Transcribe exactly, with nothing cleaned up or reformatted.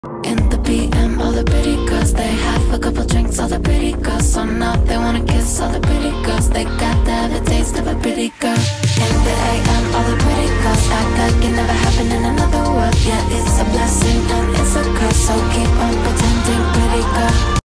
In the P M, all the pretty girls, they have a couple drinks, all the pretty girls. So now they wanna kiss all the pretty girls. They got to have a taste of a pretty girl.